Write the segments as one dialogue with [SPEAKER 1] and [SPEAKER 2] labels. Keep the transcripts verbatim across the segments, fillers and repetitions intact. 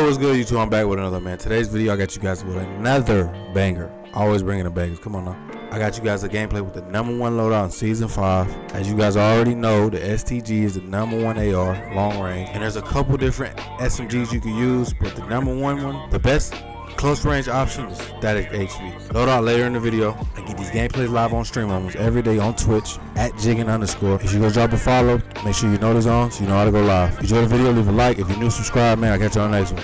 [SPEAKER 1] what's good, YouTube? I'm back with another, man. Today's video, I got you guys with another banger. Always bringing the bangers. Come on now. I got you guys a gameplay with the number one loadout in season five. As you guys already know, the S T G is the number one A R, long range, and there's a couple different S M Gs you can use, but the number one one, the best close range option is static H V. Loadout later in the video. I get these gameplays live on stream almost every day on Twitch at jigging underscore. If you go drop a follow, make sure you know this on so you know how to go live. If you enjoy the video, leave a like. If you're new, subscribe, man. I'll catch you on the next one.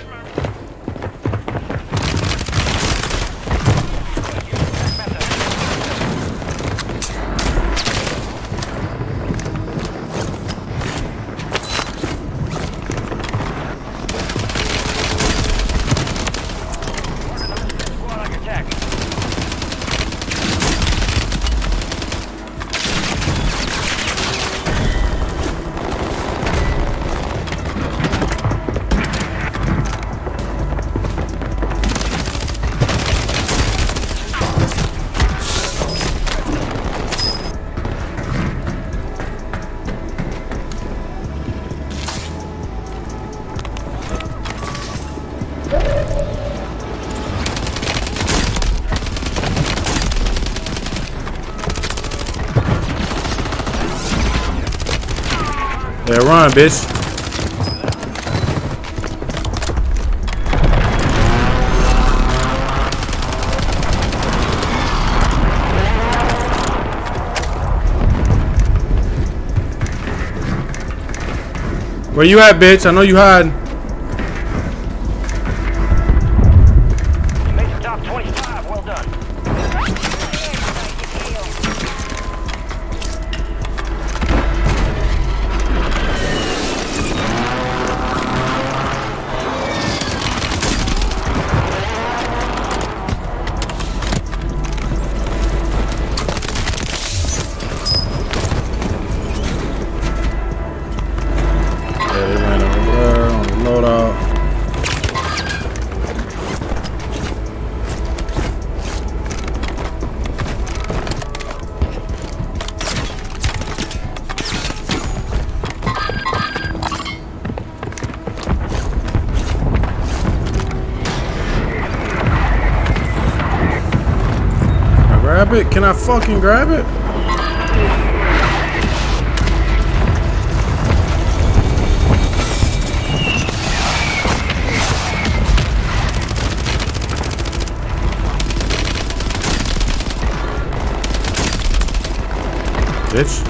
[SPEAKER 2] Yeah, run, bitch. Where you at, bitch? I know you hiding.
[SPEAKER 3] You made the top twenty-five. Well done.
[SPEAKER 2] Loadout. Can I grab it? Can I fucking grab it? Bitch.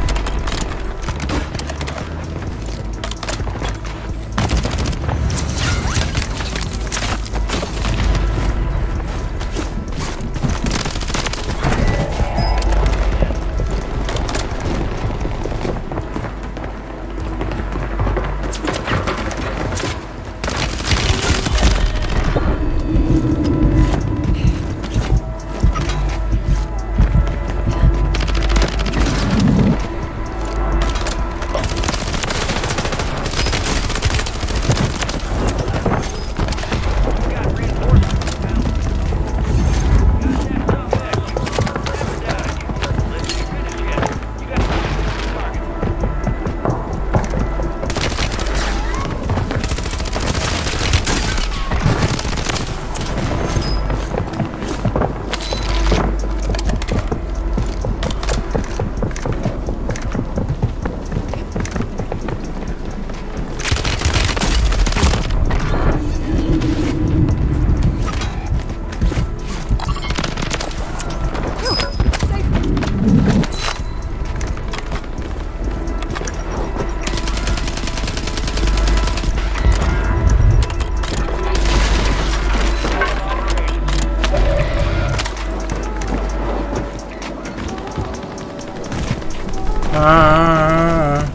[SPEAKER 2] Ah.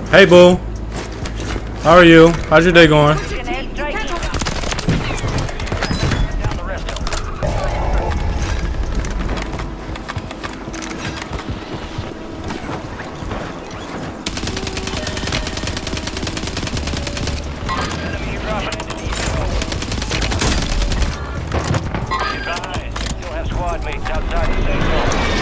[SPEAKER 2] Hey, boo. How are you? How's your day going?
[SPEAKER 3] Down the rest of them. Enemy dropping into the A O. Advise, you'll have squad mates outside the safe zone.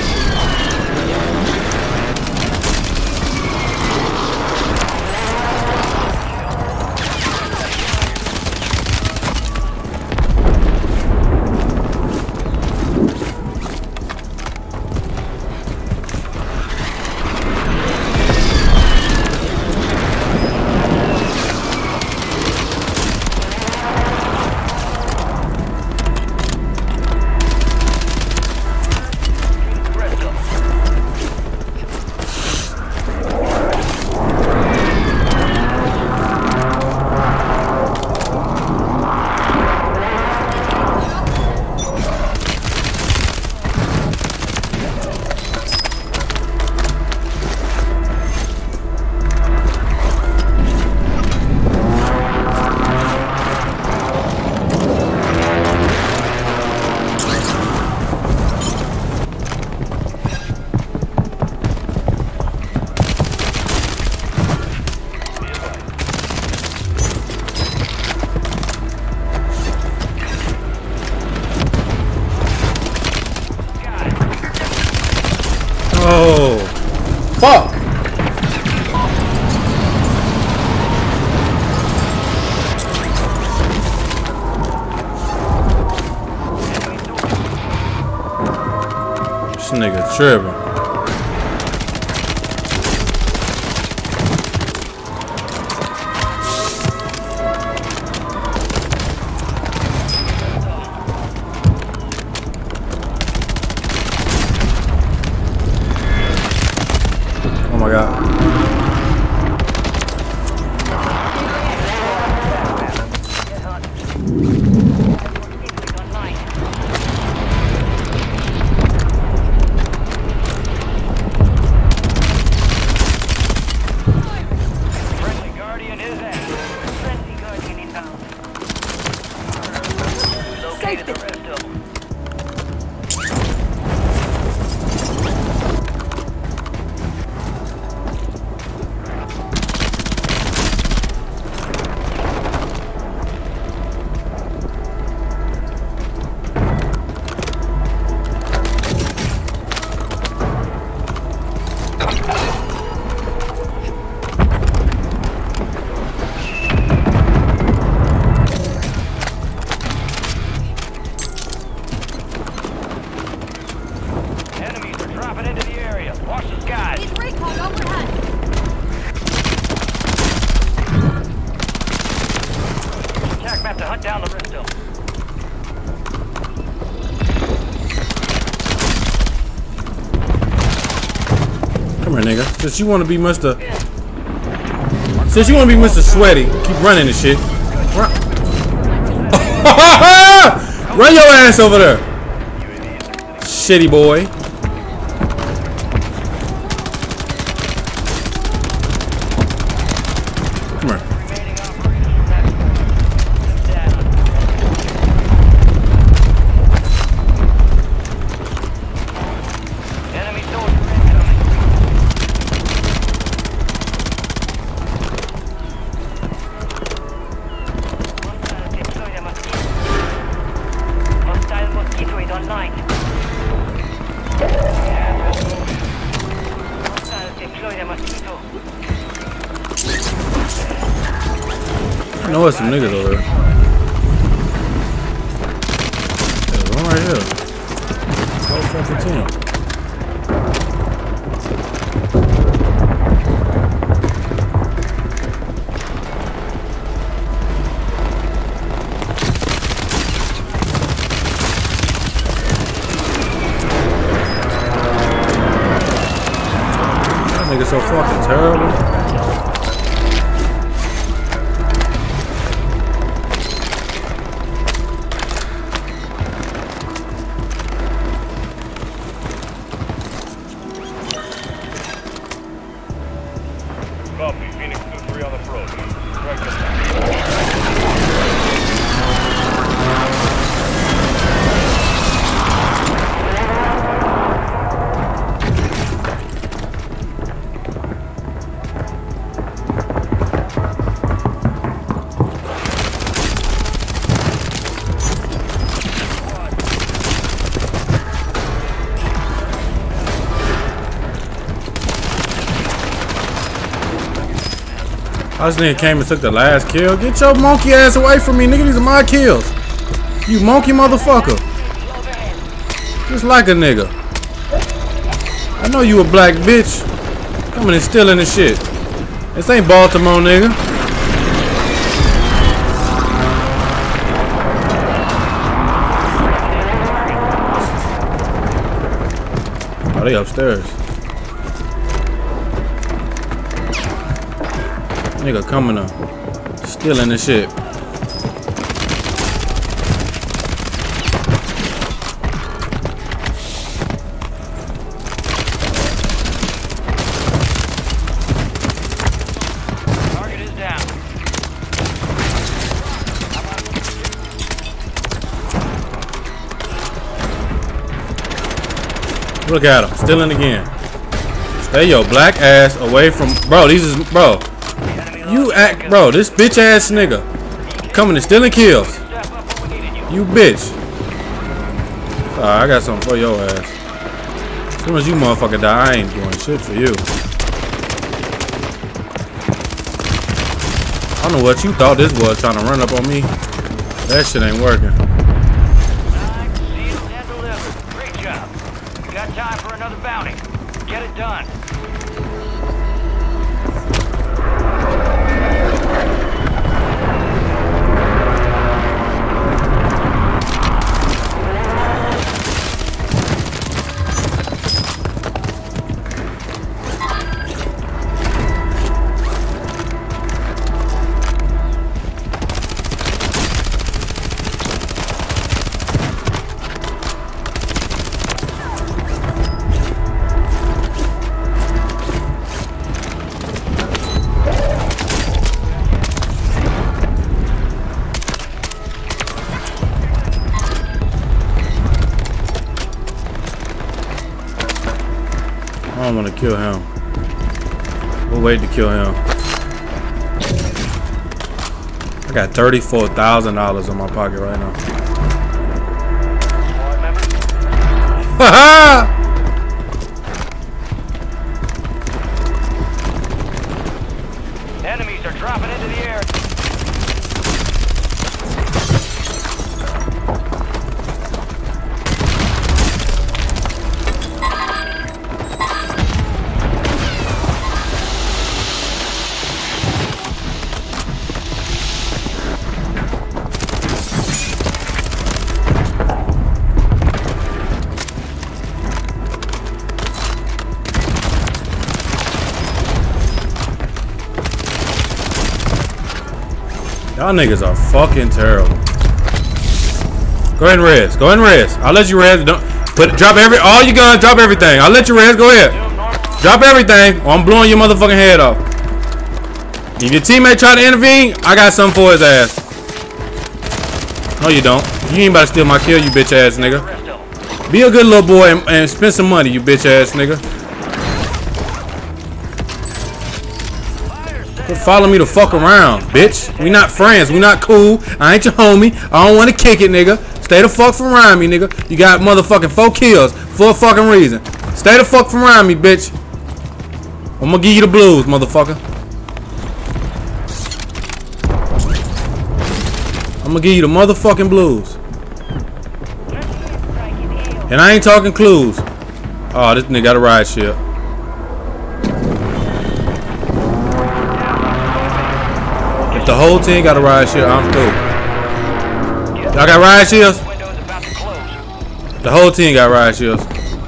[SPEAKER 2] Oh, fuck. This nigga tripping. Oh my god.
[SPEAKER 3] Friendly Guardian is at. Friendly Guardian inbound. Located the rest of them. Enemies are dropping into the area. Watch the skies.
[SPEAKER 4] Need recon overhead.
[SPEAKER 3] Attack map to hunt down the rest of them.
[SPEAKER 2] Come here, nigga. Since you want to be Mister Since you want to be Mister Sweaty, keep running this shit. Run. Run your ass over there. Shitty boy. Come here.
[SPEAKER 3] Remaining operators left. Them down. Enemy soldier incoming. Hostile deploy the mosquito. Hostile mosquito is online. Hostile deploy the mosquito.
[SPEAKER 2] I know there's some niggas over there. There's one right here. Whole fucking team. That nigga's so fucking terrible.
[SPEAKER 3] Copy. off-road. Right to
[SPEAKER 2] Oh, this nigga came and took the last kill. Get your monkey ass away from me, nigga. These are my kills. You monkey motherfucker. Just like a nigga. I know you a black bitch. Coming and stealing the shit. This ain't Baltimore, nigga. Oh, they upstairs. Nigga coming up, stealing the shit.
[SPEAKER 3] Target is down.
[SPEAKER 2] Look at him, stealing again. Stay your black ass away from, bro. These is, bro. You act, bro, this bitch ass nigga coming and stealing kills. You bitch. Alright, I got something for your ass. As soon as you motherfucker die, I ain't doing shit for you. I don't know what you thought this was, trying to run up on me. That shit ain't working.
[SPEAKER 3] Time, sealed, and delivered. Great job. You got time for another bounty. Get it done.
[SPEAKER 2] I don't want to kill him. We'll wait to kill him. I got thirty-four thousand dollars in my pocket right now. Haha!
[SPEAKER 3] Enemies are dropping into the air.
[SPEAKER 2] Y'all niggas are fucking terrible. Go ahead and res. Go ahead and res. I'll let you res. Don't put drop every all your guns. Drop everything. I'll let you res. Go ahead. Drop everything, or I'm blowing your motherfucking head off. If your teammate try to intervene, I got something for his ass. No, you don't. You ain't about to steal my kill, you bitch ass nigga. Be a good little boy and, and spend some money, you bitch ass nigga. Quit following me to fuck around, bitch. We not friends. We not cool. I ain't your homie. I don't want to kick it, nigga. Stay the fuck from around me, nigga. You got motherfucking four kills for a fucking reason. Stay the fuck from around me, bitch. I'm gonna give you the blues, motherfucker. I'm gonna give you the motherfucking blues. And I ain't talking clues. Oh, this nigga got a ride ship. The whole team got a ride shield. I'm through. Y'all got ride shields? The whole team got ride shields.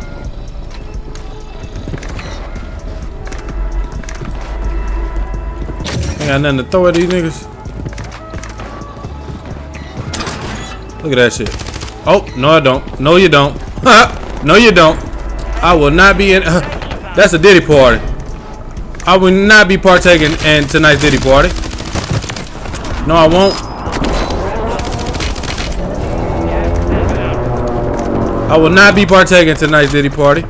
[SPEAKER 2] Ain't got nothing to throw at these niggas. Look at that shit. Oh, no I don't. No you don't. No you don't. I will not be in. That's a Diddy party. I will not be partaking in tonight's Diddy party. No, I won't. I will not be partaking in tonight's Diddy party.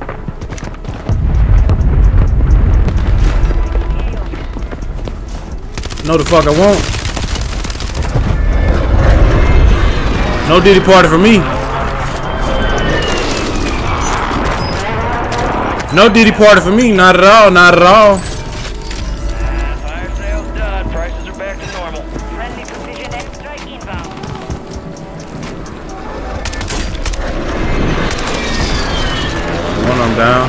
[SPEAKER 2] No, the fuck I won't. No Diddy party for me. No Diddy party for me. Not at all. Not at all.
[SPEAKER 3] Fire sales done. Prices are back to normal.
[SPEAKER 4] Friendly precision airstrike inbound.
[SPEAKER 2] One of them down.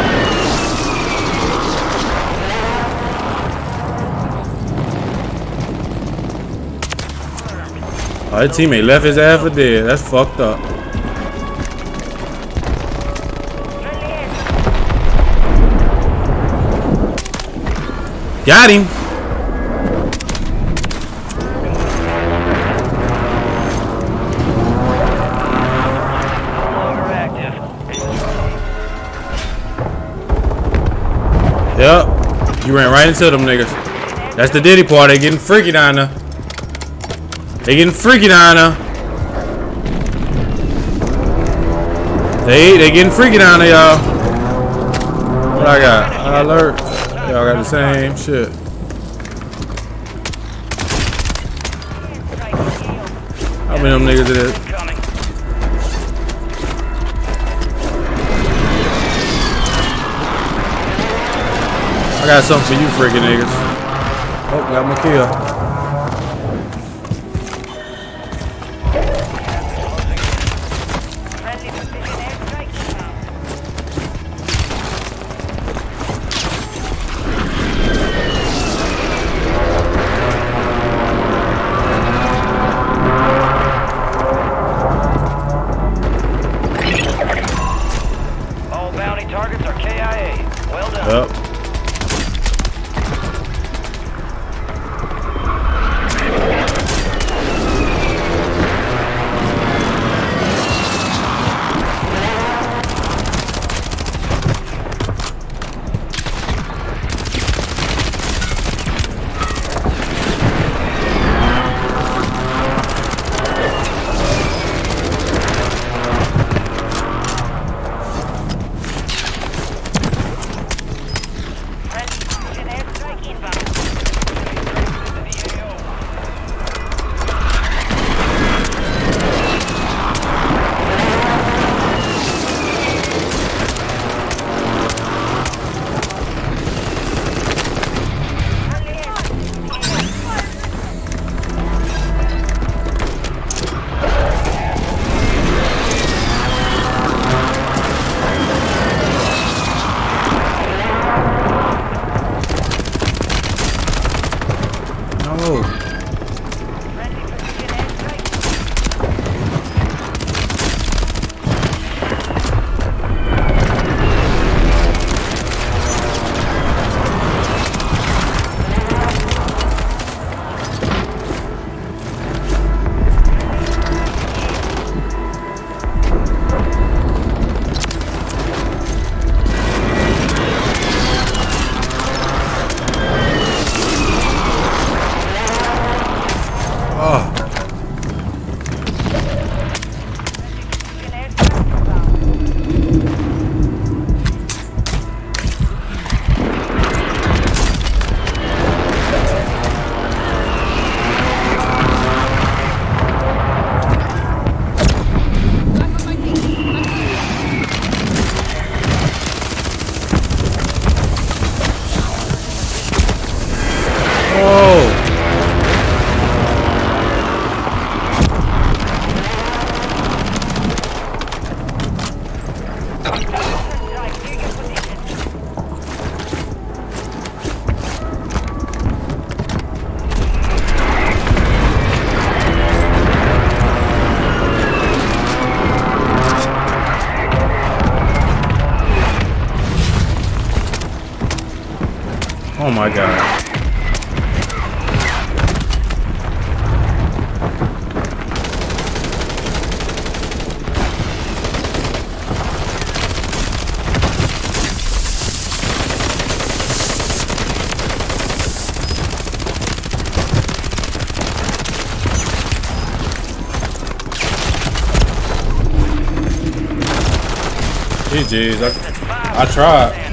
[SPEAKER 2] Oh, his teammate left his ass for dead. That's fucked up. Got him.
[SPEAKER 3] No longer active.
[SPEAKER 2] Yep. You ran right into them niggas. That's the Diddy part. They getting freaky down there. They getting freaky down there. They they getting freaky down there, y'all. What I got? Alert. Y'all got the same shit. How many of them niggas it is?
[SPEAKER 3] Coming.
[SPEAKER 2] I got something for you freaking niggas. Oh, got my kill.
[SPEAKER 4] Friendly precision airstrike inbound.
[SPEAKER 3] All bounty targets are K I A. Well done.
[SPEAKER 2] Yep.
[SPEAKER 4] Friendly precision airstrike inbound.
[SPEAKER 2] No.
[SPEAKER 4] Friendly precision airstrike.
[SPEAKER 2] Oh.
[SPEAKER 4] Precision airstrike inbound.
[SPEAKER 2] Oh.
[SPEAKER 4] Strike, take your position.
[SPEAKER 2] Oh my god. G G's. I, I tried.